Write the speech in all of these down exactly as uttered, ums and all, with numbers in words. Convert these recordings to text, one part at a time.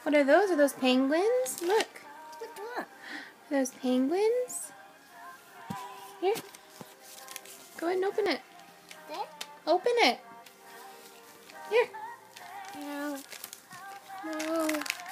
What are those? Are those penguins? Look. What's that? Are those penguins? Here. Go ahead and open it. There? Open it. Here. No. No.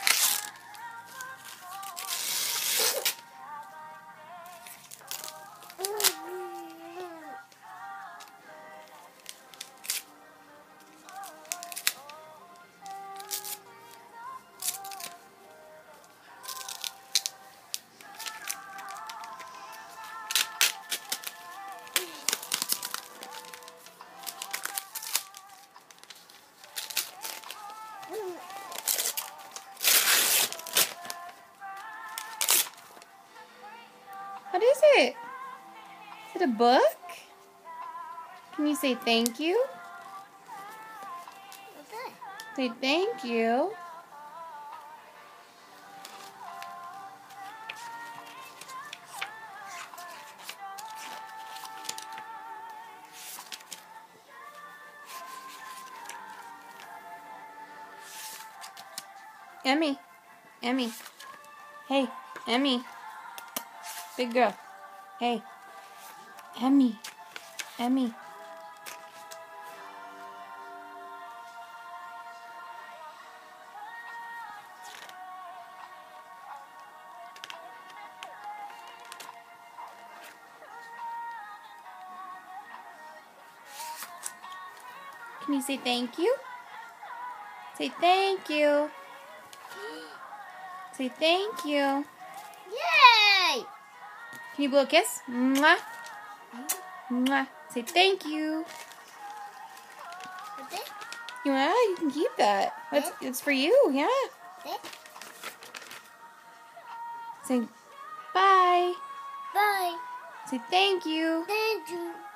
What is it? Is it a book? Can you say thank you? What's that? Say thank you. Emme. Emme. Hey, Emme. Big girl. Hey. Emme. Emme. Can you say thank you? Say thank you. Say thank you. Yay! Can you blow a kiss? Mwah. Mwah. Say thank you. What's it? Yeah, you can keep that. It's, it's for you, yeah. It? Say bye. Bye. Say thank you. Thank you.